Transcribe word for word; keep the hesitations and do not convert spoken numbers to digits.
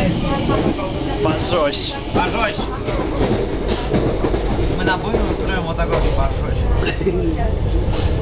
Пожестче. Пожестче. Мы на буйном устроим вот такой пожестче.